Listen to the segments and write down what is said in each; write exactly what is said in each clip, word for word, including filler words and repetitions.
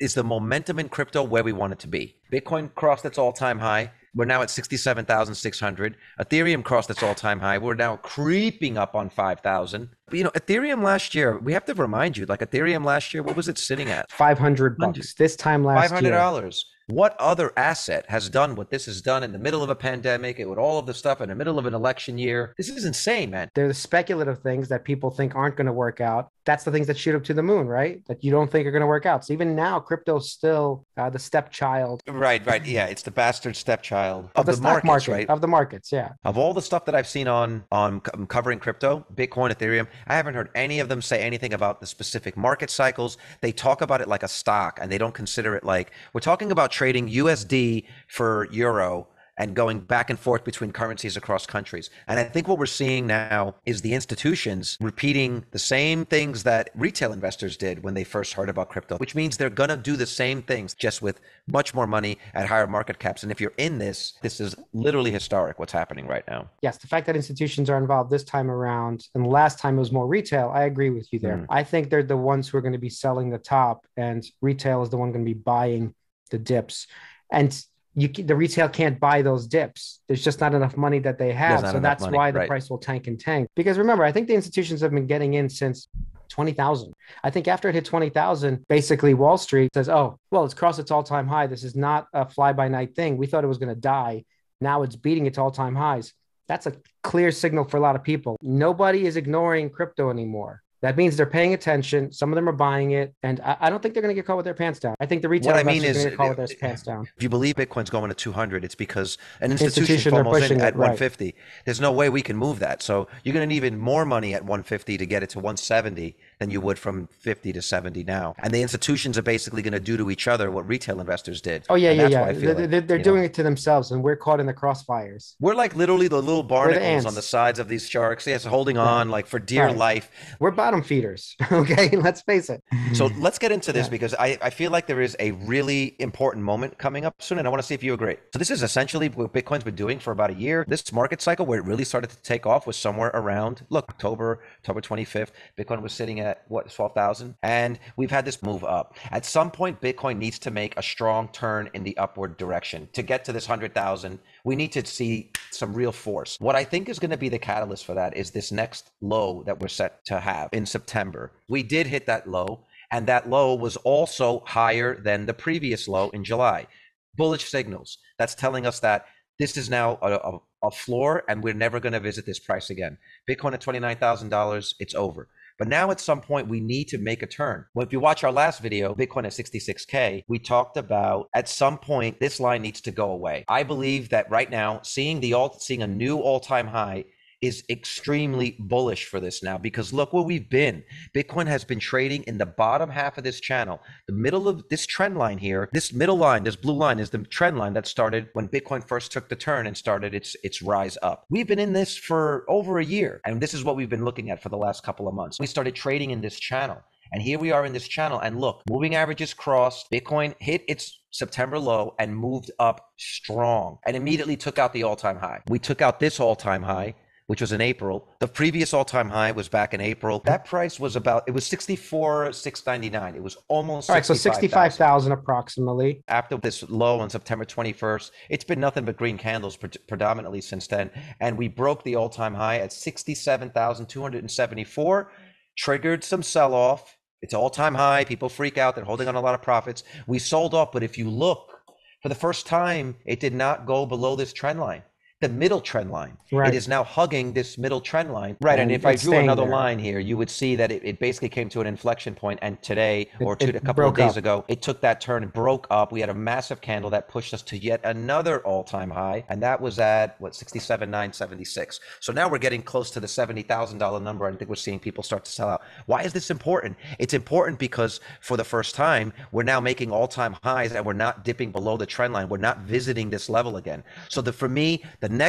is the momentum in crypto where we want it to be? Bitcoin crossed its all-time high. We're now at sixty-seven thousand six hundred. Ethereum crossed its all-time high. We're now creeping up on five thousand. But, you know, Ethereum last year, we have to remind you, like Ethereum last year, what was it sitting at? five hundred bucks this time last five hundred dollars. year. What other asset has done what this has done in the middle of a pandemic and with all of the stuff in the middle of an election year? This is insane, man. They're the speculative things that people think aren't going to work out. That's the things that shoot up to the moon, right? That you don't think are going to work out. So even now, crypto's still uh, the stepchild. Right, right. Yeah, it's the bastard stepchild of, of the, the stock markets, market, right? Of the markets, yeah. Of all the stuff that I've seen on on covering crypto, Bitcoin, Ethereum, I haven't heard any of them say anything about the specific market cycles. They talk about it like a stock, and they don't consider it like, we're talking about trading U S D for euro and going back and forth between currencies across countries. And I think what we're seeing now is the institutions repeating the same things that retail investors did when they first heard about crypto, which means they're going to do the same things, just with much more money at higher market caps. And if you're in this, this is literally historic what's happening right now. Yes, the fact that institutions are involved this time around, and last time it was more retail, I agree with you there. Mm. I think they're the ones who are going to be selling the top, and retail is the one going to be buying the dips. And you, the retail can't buy those dips. There's just not enough money that they have. So that's money, why the right. price will tank and tank. Because remember, I think the institutions have been getting in since twenty thousand. I think after it hit twenty thousand, basically Wall Street says, oh, well, it's crossed its all-time high. This is not a fly-by-night thing. We thought it was going to die. Now it's beating its all-time highs. That's a clear signal for a lot of people. Nobody is ignoring crypto anymore. That means they're paying attention. Some of them are buying it. And I, I don't think they're going to get caught with their pants down. I think the retail what I mean investors is, are going to get caught with their pants down. If you believe Bitcoin's going to two hundred, it's because an institution FOMO's in at one fifty. Right. There's no way we can move that. So you're going to need even more money at one fifty to get it to one seventy than you would from fifty to seventy now. And the institutions are basically going to do to each other what retail investors did. Oh, yeah, and yeah, yeah. They're, like, they're, they're doing know. it to themselves, and we're caught in the crossfires. We're like literally the little barnacles on the sides of these sharks. Yes, holding on yeah. like for dear right. life. We're bottom feeders. Okay, let's face it. So let's get into this yeah. because I, I feel like there is a really important moment coming up soon, and I want to see if you agree. So this is essentially what Bitcoin's been doing for about a year. This market cycle where it really started to take off was somewhere around, look, October, October twenty-fifth. Bitcoin was sitting at, what, twelve thousand? And we've had this move up. At some point, Bitcoin needs to make a strong turn in the upward direction. To get to this one hundred thousand, we need to see some real force. What I think is going to be the catalyst for that is this next low that we're set to have in September. We did hit that low, and that low was also higher than the previous low in July. Bullish signals. That's telling us that this is now a, a, a floor, and we're never going to visit this price again. Bitcoin at twenty-nine thousand dollars, it's over. But now at some point, we need to make a turn. Well, if you watch our last video, Bitcoin at sixty-six K, we talked about at some point, this line needs to go away. I believe that right now, seeing the alt, seeing a new all-time high is extremely bullish for this now, because look where we've been. Bitcoin has been trading in the bottom half of this channel. The middle of this trend line here, this middle line, this blue line is the trend line that started when Bitcoin first took the turn and started its its rise up. We've been in this for over a year, and this is what we've been looking at for the last couple of months. We started trading in this channel, and here we are in this channel, and look, moving averages crossed. Bitcoin hit its September low and moved up strong and immediately took out the all-time high. We took out this all-time high, which was in April. The previous all-time high was back in April. That price was about, it was sixty-four thousand six hundred ninety-nine. It was almost all right, so sixty-five thousand approximately. After this low on September twenty-first, it's been nothing but green candles pre- predominantly since then. And we broke the all-time high at sixty-seven thousand two hundred seventy-four, triggered some sell-off. It's all-time high. People freak out. They're holding on a lot of profits. We sold off, but if you look, for the first time, it did not go below this trend line. The middle trend line. Right. It is now hugging this middle trend line. Right. And, and if I drew another there. line here, you would see that it, it basically came to an inflection point. And today, or two, a couple of days up. ago, it took that turn and broke up. We had a massive candle that pushed us to yet another all-time high. And that was at, what, sixty-seven thousand nine hundred seventy-six. So now we're getting close to the seventy thousand dollars number. I think we're seeing people start to sell out. Why is this important? It's important because for the first time, we're now making all-time highs and we're not dipping below the trend line. We're not visiting this level again. So the, for me, the next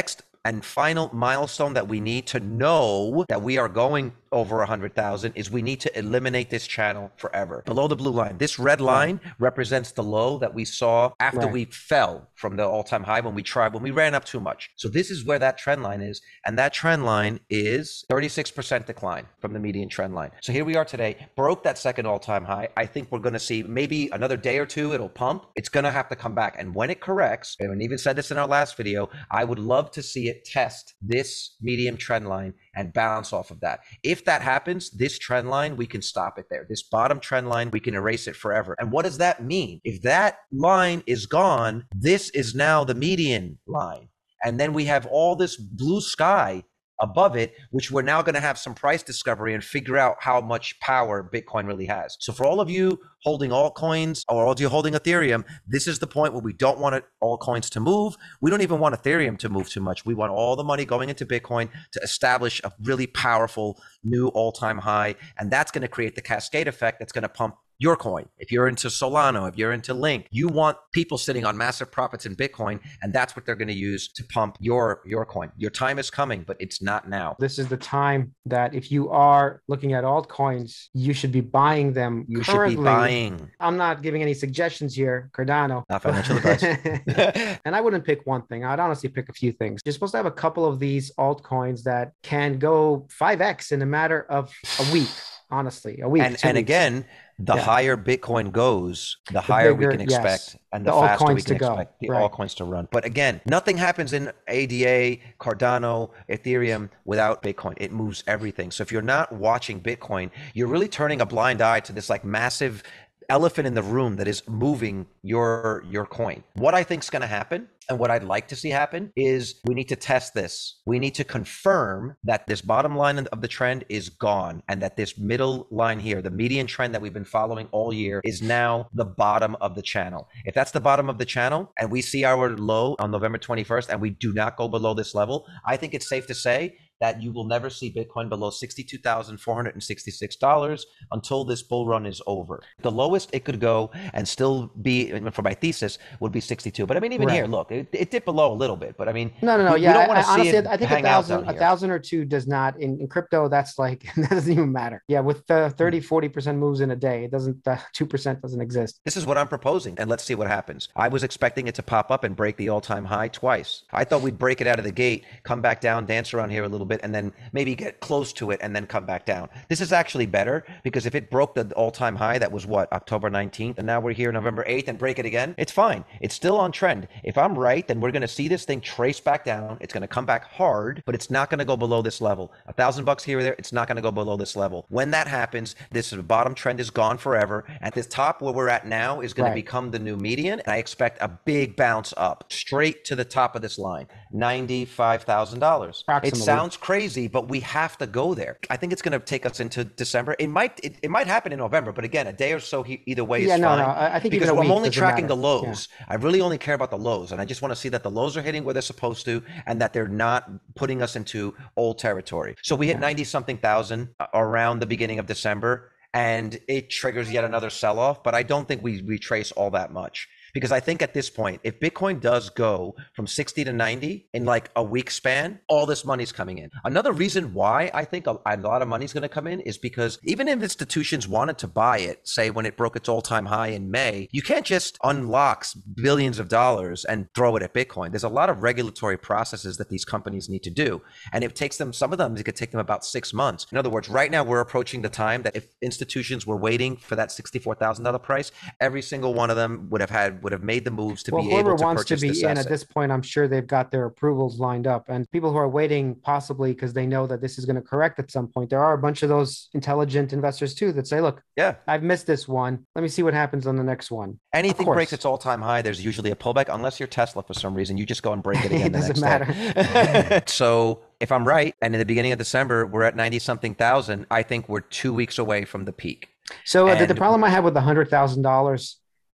and final milestone that we need to know that we are going over one hundred thousand is we need to eliminate this channel forever. Below the blue line, this red line right. represents the low that we saw after right. we fell from the all-time high when we tried, when we ran up too much. So this is where that trend line is. And that trend line is thirty-six percent decline from the median trend line. So here we are today, broke that second all-time high. I think we're going to see maybe another day or two, it'll pump. It's going to have to come back. And when it corrects, and we even said this in our last video, I would love to see it test this medium trend line and bounce off of that. If that happens, this trend line, we can stop it there. This bottom trend line, we can erase it forever. And what does that mean? If that line is gone, this is now the median line. And then we have all this blue sky above it, which we're now going to have some price discovery and figure out how much power Bitcoin really has. So for all of you holding altcoins or all of you holding Ethereum, this is the point where we don't want it, altcoins to move. We don't even want Ethereum to move too much. We want all the money going into Bitcoin to establish a really powerful new all-time high. And that's going to create the cascade effect that's going to pump your coin. If you're into Solana, if you're into Link, you want people sitting on massive profits in Bitcoin, and that's what they're going to use to pump your your coin. Your time is coming, but it's not now. This is the time that if you are looking at altcoins, you should be buying them. You currently. should be buying. I'm not giving any suggestions here, Cardano. Not financial advice. And I wouldn't pick one thing. I'd honestly pick a few things. You're supposed to have a couple of these altcoins that can go five X in a matter of a week. Honestly, a week. And, and again, the yeah. higher Bitcoin goes, the, the higher bigger, we can expect, yes. and the, the faster we can expect the right. altcoins to run. But again, nothing happens in A D A, Cardano, Ethereum without Bitcoin. It moves everything. So if you're not watching Bitcoin, you're really turning a blind eye to this like massive elephant in the room that is moving your your coin. What I think is going to happen, and what I'd like to see happen, is we need to test this. We need to confirm that this bottom line of the trend is gone, and that this middle line here, the median trend that we've been following all year, is now the bottom of the channel. If that's the bottom of the channel, and we see our low on November twenty-first, and we do not go below this level, I think it's safe to say that you will never see Bitcoin below sixty-two thousand four hundred sixty-six dollars until this bull run is over. The lowest it could go and still be, for my thesis, would be sixty-two. But I mean, even right. here, look, it, it dipped below a little bit. But I mean, no, no, no. We, yeah, we don't want to I, see honestly, it I think hang a thousand, out down a thousand or two does not in, in crypto. That's like that doesn't even matter. Yeah, with uh, thirty, forty percent moves in a day, it doesn't. Uh, two percent doesn't exist. This is what I'm proposing, and let's see what happens. I was expecting it to pop up and break the all-time high twice. I thought we'd break it out of the gate, come back down, dance around here a little bit, and then maybe get close to it and then come back down. This is actually better, because if it broke the all-time high, that was what, October nineteenth, and now we're here November eighth and break it again, it's fine. It's still on trend. If I'm right, then we're going to see this thing trace back down. It's going to come back hard, but it's not going to go below this level. A thousand bucks here or there, it's not going to go below this level. When that happens, this bottom trend is gone forever. At this top where we're at now is going right. to become the new median, and I expect a big bounce up straight to the top of this line, ninety-five thousand dollars. It sounds crazy, but we have to go there. I think it's going to take us into December. It might it, it might happen in November, but again, a day or so he, either way yeah, is no, fine. No, I think because I'm only tracking matter. the lows. Yeah. I really only care about the lows, and I just want to see that the lows are hitting where they're supposed to, and that they're not putting us into old territory. So we hit ninety something thousand around the beginning of December, and it triggers yet another sell-off, but I don't think we retrace all that much. Because I think at this point, if Bitcoin does go from sixty to ninety in like a week span, all this money's coming in. Another reason why I think a, a lot of money's going to come in is because even if institutions wanted to buy it, say when it broke its all-time high in May, you can't just unlock billions of dollars and throw it at Bitcoin. There's a lot of regulatory processes that these companies need to do. And it takes them, some of them, it could take them about six months. In other words, right now we're approaching the time that if institutions were waiting for that sixty-four thousand dollars price, every single one of them would have had would have made the moves to well, be able to purchase this whoever wants to be in asset. At this point, I'm sure they've got their approvals lined up, and people who are waiting possibly because they know that this is going to correct at some point. There are a bunch of those intelligent investors too that say, look, yeah, I've missed this one. Let me see what happens on the next one. Anything breaks its all-time high, there's usually a pullback, unless you're Tesla for some reason. You just go and break it again. It the doesn't next matter. Day. So if I'm right, and in the beginning of December, we're at ninety something thousand, I think we're two weeks away from the peak. So uh, and the, the problem I have with the one hundred thousand dollars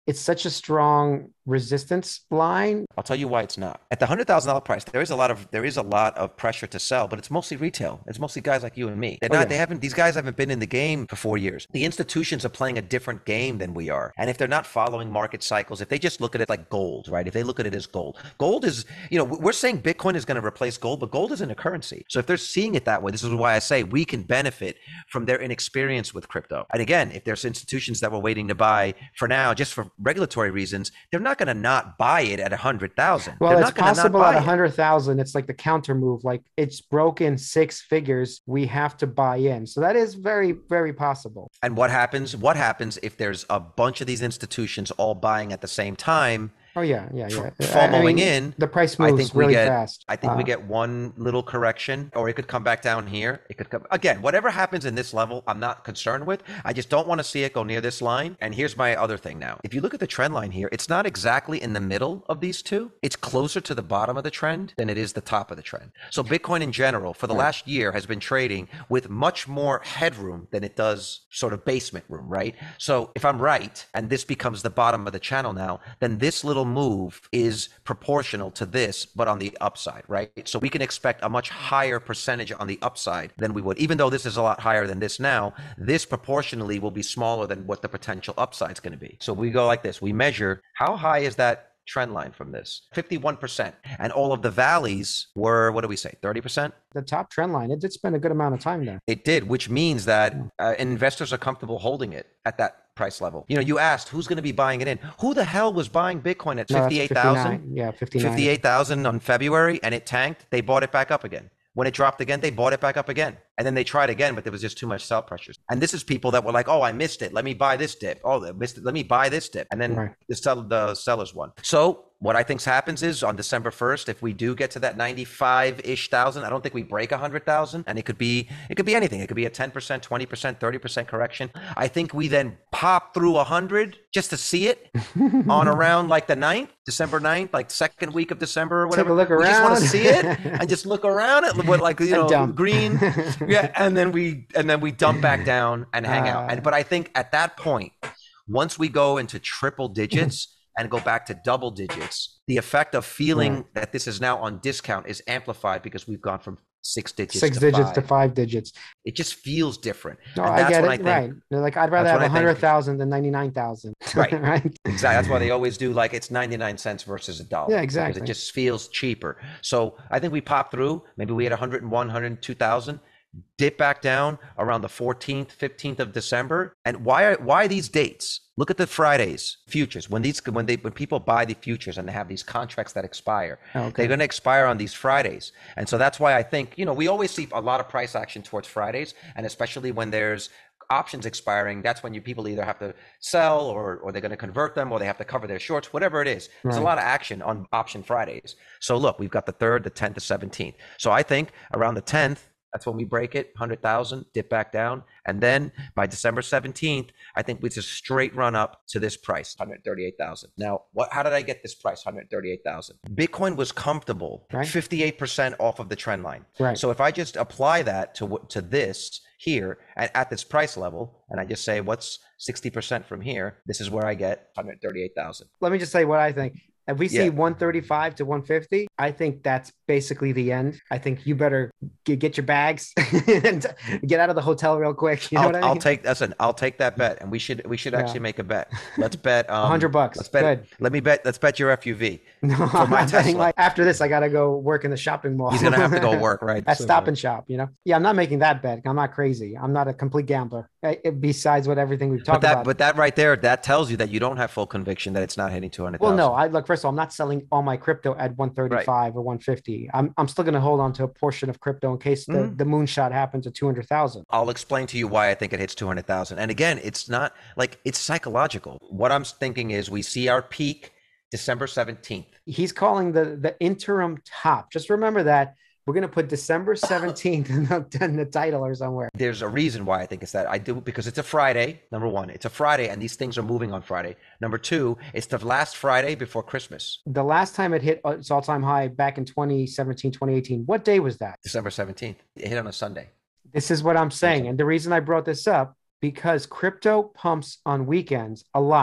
it's such a strong resistance line. I'll tell you why it's not. At the one hundred thousand dollars price, there is a lot of there is a lot of pressure to sell, but it's mostly retail. It's mostly guys like you and me. They're Oh, not. yeah. They haven't. These guys haven't been in the game for four years. The institutions are playing a different game than we are, and if they're not following market cycles, if they just look at it like gold, right? If they look at it as gold, gold is, you know, we're saying Bitcoin is going to replace gold, but gold isn't a currency. So if they're seeing it that way, this is why I say we can benefit from their inexperience with crypto. And again, if there's institutions that were waiting to buy for now, just for regulatory reasons, they're not going to not buy it at a hundred thousand. Well, They're it's not gonna not possible buy at a it. hundred thousand. It's like the counter move. Like it's broken six figures. We have to buy in. So that is very, very possible. And what happens? What happens if there's a bunch of these institutions all buying at the same time? Oh yeah, yeah, yeah. FOMOing I mean, in, the price I moves think we really get, fast. I think Uh, we get one little correction, or it could come back down here. It could come again. Whatever happens in this level, I'm not concerned with. I just don't want to see it go near this line. And here's my other thing now. If you look at the trend line here, it's not exactly in the middle of these two. It's closer to the bottom of the trend than it is the top of the trend. So Bitcoin in general, for the Right. last year, has been trading with much more headroom than it does sort of basement room, right? So if I'm right, and this becomes the bottom of the channel now, then this little move is is proportional to this, but on the upside, right? So we can expect a much higher percentage on the upside than we would, even though this is a lot higher than this now, this proportionally will be smaller than what the potential upside is going to be. So we go like this, we measure how high is that trend line from this, fifty-one percent. And all of the valleys were, what do we say, thirty percent? The top trend line, it did spend a good amount of time there. It did, which means that uh, investors are comfortable holding it at that price level. You know, you asked who's going to be buying it in. Who the hell was buying Bitcoin at No, that's fifty-eight thousand? fifty-nine. Yeah, fifty-nine. fifty-eight thousand on February, and it tanked. They bought it back up again. When it dropped again, they bought it back up again. And then they tried again, but there was just too much sell pressures. And this is people that were like, oh, I missed it. Let me buy this dip. Oh, I missed it. Let me buy this dip. And then Right. the, sell, the sellers won. So what I think happens is on December first, if we do get to that ninety-five-ish thousand, I don't think we break one hundred thousand. And it could be it could be anything. It could be a ten percent, twenty percent, thirty percent correction. I think we then pop through one hundred just to see it on around like the ninth, December ninth, like second week of December or whatever. Take a look We just want around. to see it and just look around at what, like, you And know, dump. green. Yeah. And then we and then we dump back down and hang out. Uh, And but I think at that point, once we go into triple digits and go back to double digits, the effect of feeling Right. that this is now on discount is amplified because we've gone from six digits Six to digits five. to five digits. It just feels different. No, And I that's get when it. I think, Right. They're like, I'd rather that's have when I think- one hundred thousand than ninety-nine thousand. Right. Right. Exactly. That's why they always do like it's ninety-nine cents versus a dollar. Yeah, exactly. Because it just feels cheaper. So I think we pop through. Maybe we had one hundred one, one hundred two thousand. Dip back down around the fourteenth, fifteenth of December. And why are why these dates? Look at the Fridays futures. When these when they when people buy the futures and they have these contracts that expire, Oh, okay. they're going to expire on these Fridays. And so that's why I think, you know, we always see a lot of price action towards Fridays, and especially when there's options expiring, that's when you people either have to sell or or they're going to convert them or they have to cover their shorts, whatever it is. There's Right. a lot of action on option Fridays. So look, we've got the third, the tenth, the seventeenth. So I think around the tenth, that's when we break it, one hundred thousand, dip back down. And then by December seventeenth, I think it's a straight run up to this price, one hundred thirty-eight thousand. Now, what? How did I get this price, one hundred thirty-eight thousand? Bitcoin was comfortable, Right. fifty-eight percent off of the trend line. Right. So if I just apply that to what- to this here at, at this price level, and I just say, what's sixty percent from here? This is where I get one hundred thirty-eight thousand. Let me just say what I think. If we see Yeah. one thirty-five to one fifty, I think that's basically the end. I think you better get, get your bags and get out of the hotel real quick. You know I'll, what I mean? I'll take listen. I'll take that bet, and we should we should Yeah. actually make a bet. Let's bet um, A hundred bucks. Let's bet. Good. Let me bet. Let's bet your F U V. No, for I'm my not betting Tesla. like after this, I gotta go work in the shopping mall. He's gonna have to go work, right? At So- Stop and Shop, you know? Yeah, I'm not making that bet. I'm not crazy. I'm not a complete gambler. Eh, eh, Besides what everything we've But talked that, about. but that right there, that tells you that you don't have full conviction that it's not hitting two hundred Well, thousand. no, I look, first of all, I'm not selling all my crypto at one thirty-five or one fifty. I'm, I'm still going to hold on to a portion of crypto in case the, Mhm. the moonshot happens at two hundred thousand. I'll explain to you why I think it hits two hundred thousand. And again, it's not like it's psychological. What I'm thinking is we see our peak December seventeenth. He's calling the, the interim top. Just remember that. We're going to put December seventeenth in the, in the title or somewhere. There's a reason why I think it's that. I do because it's a Friday. Number one, it's a Friday, and these things are moving on Friday. Number two, it's the last Friday before Christmas, The last time it hit its all-time high back in twenty seventeen, twenty eighteen, what day was that? December seventeenth. It hit on a Sunday. This is what I'm saying. And the reason I brought this up, because crypto pumps on weekends a lot.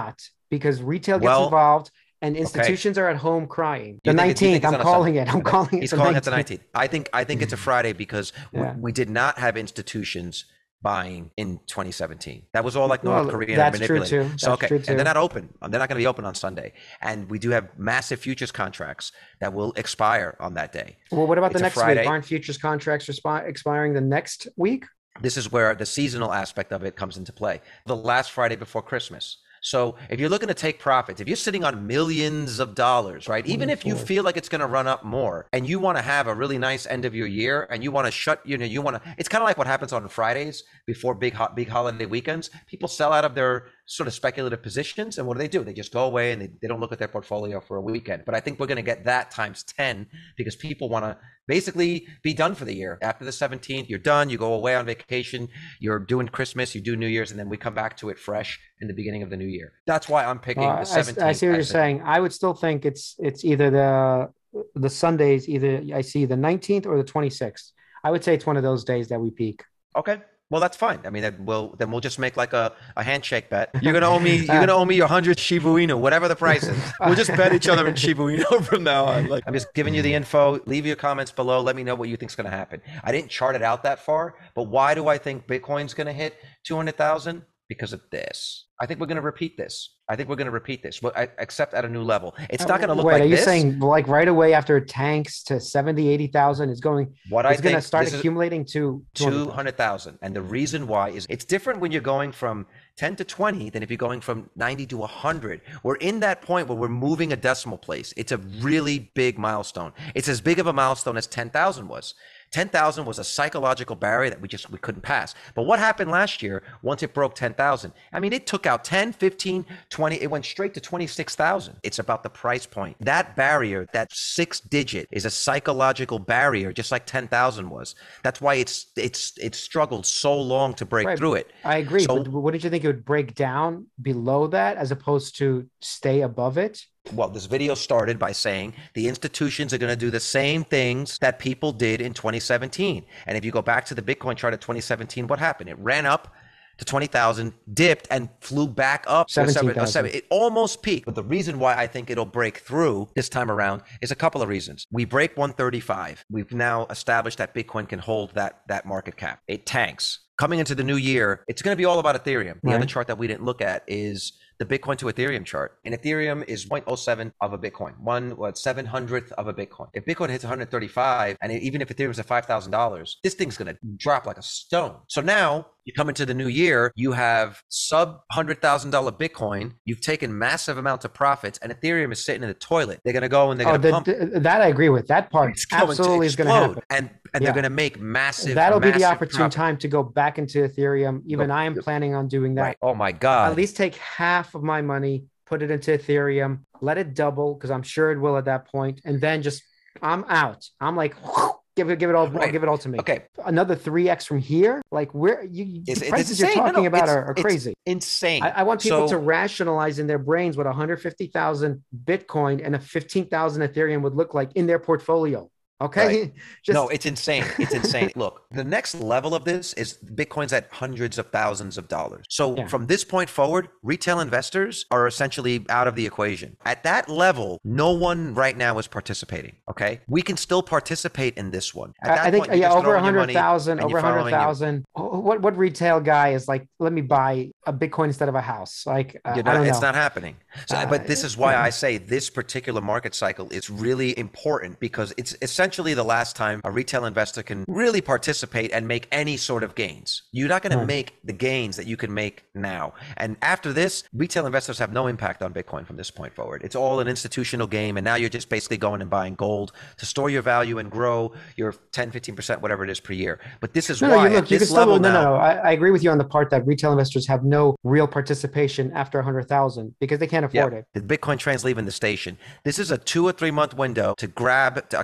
because retail gets Well, involved and okay. institutions are at home crying. The You think it, you think nineteenth, it's I'm on a Sunday? calling it. I'm Okay. calling it He's the calling it the nineteenth. nineteenth. I think I think it's a Friday because we, Yeah. we did not have institutions buying in twenty seventeen. That was all like North Well, Korean or that's true manipulated. too. So That's okay, true and they're too. not open. They're not going to be open on Sunday. And we do have massive futures contracts that will expire on that day. Well, what about the It's a next week? Friday. Aren't futures contracts respi- expiring the next week? This is where the seasonal aspect of it comes into play. The last Friday before Christmas. So if you're looking to take profits, if you're sitting on millions of dollars, right? Even if you feel like it's going to run up more and you want to have a really nice end of your year and you want to shut, you know, you want to, it's kind of like what happens on Fridays before big, big holiday weekends. People sell out of their sort of speculative positions. And what do they do? They just go away and they, they don't look at their portfolio for a weekend. But I think we're going to get that times ten because people want to basically be done for the year. After the seventeenth, you're done. You go away on vacation. You're doing Christmas. You do New Year's. And then we come back to it fresh in the beginning of the new year. That's why I'm picking Uh, the I, seventeenth. I see what you're as the- saying. I would still think it's it's either the the Sundays, either I see the nineteenth or the twenty-sixth. I would say it's one of those days that we peak. Okay. Well, that's fine. I mean, then we'll then we'll just make like a, a handshake bet. You're gonna owe me. You're gonna owe me your hundred Shiba Inu, whatever the price is. We'll just bet each other in Shiba Inu from now on. Like, I'm just giving you the info. Leave your comments below. Let me know what you think's gonna happen. I didn't chart it out that far, but why do I think Bitcoin's gonna hit two hundred thousand? Because of this. I think we're gonna repeat this. I think we're gonna repeat this, but I, except at a new level. It's not gonna look Wait, like are you this. saying like right away after it tanks to seventy, eighty thousand, it's going, What I it's going to think start this is- accumulating to two hundred thousand. And the reason why is it's different when you're going from ten to twenty than if you're going from ninety to one hundred. We're in that point where we're moving a decimal place. It's a really big milestone. It's as big of a milestone as ten thousand was. ten thousand was a psychological barrier that we just we couldn't pass. But what happened last year once it broke ten thousand? I mean, it took out ten, fifteen, twenty. It went straight to twenty-six thousand. It's about the price point. That barrier, that six digit is a psychological barrier, just like ten thousand was. That's why it's it's it's struggled so long to break Right. through it. I agree. So- but wouldn't you think it would break down below that as opposed to stay above it? Well, this video started by saying the institutions are going to do the same things that people did in twenty seventeen. And if you go back to the Bitcoin chart of twenty seventeen, what happened? It ran up to twenty thousand, dipped, and flew back up to seventeen seven- uh, thousand. seven- It almost peaked. But the reason why I think it'll break through this time around is a couple of reasons. We break one thirty-five. We've now established that Bitcoin can hold that, that market cap. It tanks. Coming into the new year, it's going to be all about Ethereum. The Right. other chart that we didn't look at is the Bitcoin to Ethereum chart. And Ethereum is zero point zero seven of a Bitcoin, one what seven hundredth of a Bitcoin. If Bitcoin hits one hundred thirty-five, and even if Ethereum's at five thousand dollars, this thing's going to drop like a stone. So now you come into the new year, you have sub one hundred thousand dollars Bitcoin, you've taken massive amounts of profits, and Ethereum is sitting in the toilet. They're going to go and they're Oh, going to the, pump. the- that I agree with. That part It's going absolutely to is going to explode. happen. And, and Yeah. they're going to make massive, That'll be the massive opportune profit. time to go back into Ethereum. Even I am planning on doing that. Right. Oh my God. At least take half of my money, put it into Ethereum, let it double because I'm sure it will at that point, and then just I'm out. I'm like, give it, give it all, Right. give it all to me. Okay. Another three x from here, like where you It's- the it's prices you're insane. No, talking no, about it's- are, are it's crazy. Insane. I, I want people So- to rationalize in their brains what one hundred fifty thousand Bitcoin and a fifteen thousand Ethereum would look like in their portfolio. Okay. Right. Just No, it's insane. It's insane. Look, the next level of this is Bitcoin's at hundreds of thousands of dollars. So Yeah. from this point forward, retail investors are essentially out of the equation. At that level, no one right now is participating. Okay. We can still participate in this one. At that I think point, you're yeah, just over a throwing your hundred money thousand, and over you're a hundred following your- thousand. What what retail guy is like? Let me buy a Bitcoin instead of a house. Like uh, You're I not- don't it's know. not happening. So, Uh, but this is why I say this particular market cycle is really important because it's essentially the last time a retail investor can really participate and make any sort of gains. You're not going to Right. make the gains that you can make now. And after this, retail investors have no impact on Bitcoin from this point forward. It's all an institutional game. And now you're just basically going and buying gold to store your value and grow your ten, fifteen percent, whatever it is per year. But this is No, no, why you, at look, you can this still level no, no, now, no. I, I agree with you on the part that retail investors have no real participation after a hundred thousand because they can't afford yeah, it. the Bitcoin train's leaving the station. This is a two or three month window to grab a cash grab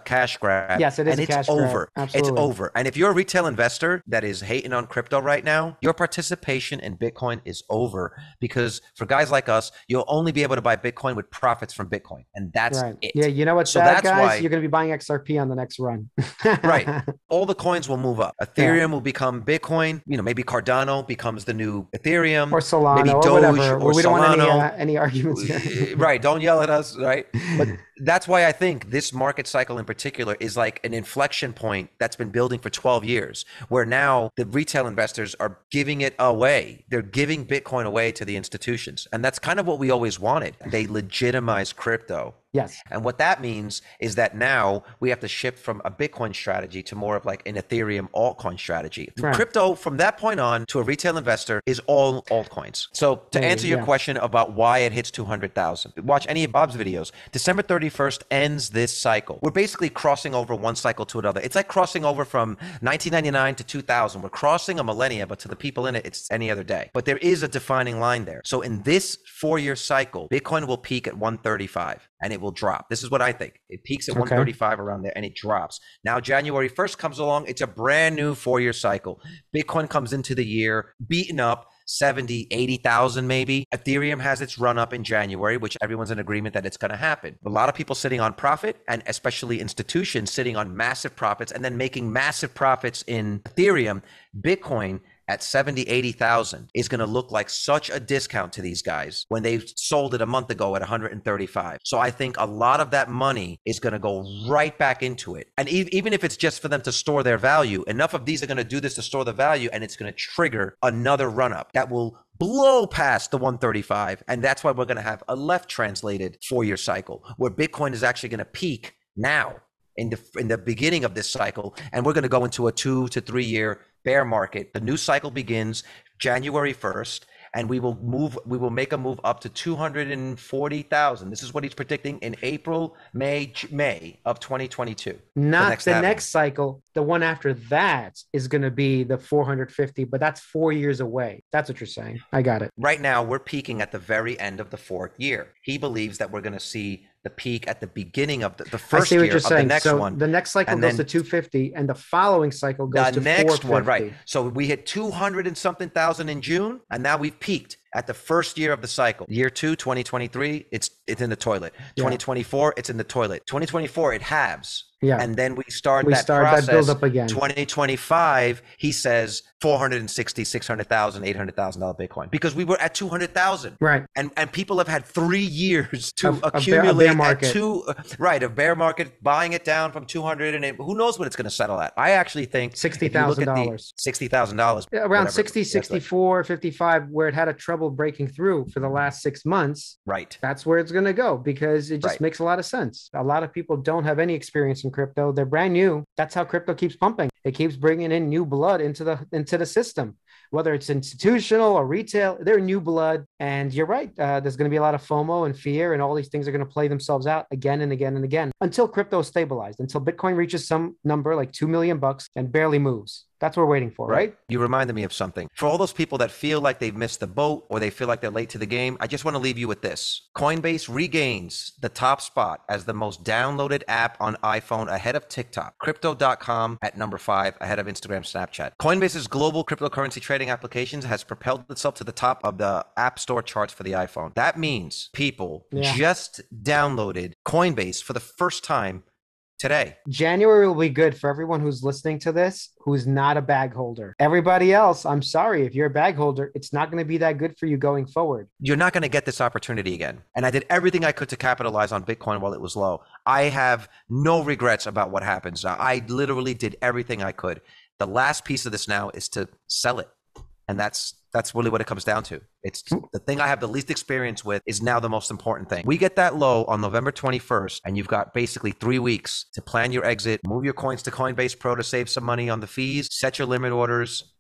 grab. Yes, it is and a it's cash over. grab. Absolutely. It's over. And if you're a retail investor that is hating on crypto right now, your participation in Bitcoin is over, because for guys like us, you'll only be able to buy Bitcoin with profits from Bitcoin, and that's right. it. Yeah, you know what's so sad, that's guys? why You're going to be buying X R P on the next run. right. All the coins will move up. Ethereum yeah. will become Bitcoin. You know, maybe Cardano becomes the new Ethereum, or Solana, maybe Doge, or whatever. or we don't Solano. want any uh, any arguments here. Right. Don't yell at us. Right. But that's why I think this market cycle in particular is like an inflection point that's been building for twelve years, where now the retail investors are giving it away. They're giving Bitcoin away to the institutions. And that's kind of what we always wanted. They legitimize crypto. Yes. And what that means is that now we have to shift from a Bitcoin strategy to more of like an Ethereum altcoin strategy. Right. Crypto from that point on to a retail investor is all altcoins. So to answer your yeah. question about why it hits two hundred thousand, watch any of Bob's videos. December thirty-first ends this cycle. We're basically crossing over one cycle to another. It's like crossing over from nineteen ninety-nine to two thousand. We're crossing a millennia, but to the people in it, it's any other day. But there is a defining line there. So in this four-year cycle, Bitcoin will peak at one thirty-five. And it will drop. This is what I think. It peaks at okay. one thirty-five around there and it drops. Now, January first comes along. It's a brand new four-year cycle. Bitcoin comes into the year beaten up, seventy, eighty thousand maybe. Ethereum has its run up in January, which everyone's in agreement that it's going to happen. A lot of people sitting on profit, and especially institutions sitting on massive profits and then making massive profits in Ethereum. Bitcoin at seventy, eighty thousand is going to look like such a discount to these guys when they sold it a month ago at one hundred thirty-five. So I think a lot of that money is going to go right back into it. And e- even if it's just for them to store their value, enough of these are going to do this to store the value, and it's going to trigger another run up that will blow past the one thirty-five. And that's why we're going to have a left translated four-year cycle where Bitcoin is actually going to peak now in the in the beginning of this cycle, and we're going to go into a two to three year bear market. The new cycle begins January first, and we will move we will make a move up to two hundred forty thousand. This is what he's predicting in April, May, May of twenty twenty-two. Not the next, the next cycle. The one after that is going to be the four hundred fifty, but that's four years away. That's what you're saying. I got it. Right now, we're peaking at the very end of the fourth year. He believes that we're going to see the peak at the beginning of the, the first I see what year you're of saying. the next so one. The next cycle and goes then, to two fifty, and the following cycle goes the to next one, four fifty. right? So we hit two hundred and something thousand in June, and now we've peaked at the first year of the cycle. Year two, twenty twenty-three, it's it's in the toilet. Yeah. twenty twenty-four, it's in the toilet. twenty twenty-four, it halves. Yeah. And then we start we that start process. that build up again. twenty twenty-five, he says four hundred sixty, six hundred thousand, eight hundred thousand dollars Bitcoin, because we were at two hundred thousand. Right. And and people have had three years to a, accumulate a bear, a bear market. At two, right, a bear market, buying it down from two hundred, and it, who knows what it's going to settle at. I actually think sixty thousand dollars. sixty thousand dollars. Around whatever. sixty, sixty-four, fifty-five, where it had a trouble breaking through for the last six months. Right. That's where it's going to go, because it just right. makes a lot of sense. A lot of people don't have any experience in crypto. They're brand new. That's how crypto keeps pumping. It keeps bringing in new blood into the into the system, whether it's institutional or retail. They're new blood. And you're right. Uh, there's going to be a lot of FOMO and fear, and all these things are going to play themselves out again and again and again until crypto is stabilized, until Bitcoin reaches some number like two million bucks and barely moves. That's what we're waiting for, right? right? You reminded me of something. For all those people that feel like they've missed the boat or they feel like they're late to the game, I just want to leave you with this. Coinbase regains the top spot as the most downloaded app on iPhone ahead of TikTok. Crypto dot com at number five, ahead of Instagram, Snapchat. Coinbase's global cryptocurrency trading applications has propelled itself to the top of the App Store charts for the iPhone. That means people yeah. just downloaded Coinbase for the first time today. January will be good for everyone who's listening to this, who's not a bag holder. Everybody else, I'm sorry, if you're a bag holder, it's not going to be that good for you going forward. You're not going to get this opportunity again. And I did everything I could to capitalize on Bitcoin while it was low. I have no regrets about what happens. I literally did everything I could. The last piece of this now is to sell it. And that's that's really what it comes down to. It's the thing I have the least experience with is now the most important thing. We get that low on November twenty-first, and you've got basically three weeks to plan your exit, move your coins to Coinbase Pro to save some money on the fees, set your limit orders,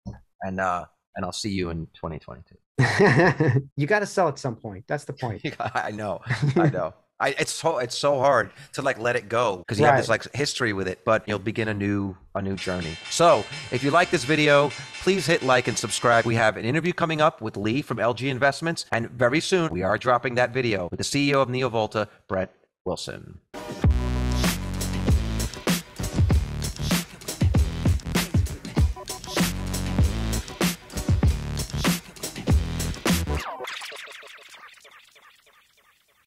and uh, and I'll see you in twenty twenty-two. You got to sell at some point. That's the point. I know. I know. I, it's so it's so hard to like let it go because you right. have this like history with it, but you'll begin a new a new journey. So if you like this video, please hit like and subscribe. We have an interview coming up with Lee from L G Investments, and very soon we are dropping that video with the C E O of NeoVolta, Brett Wilson.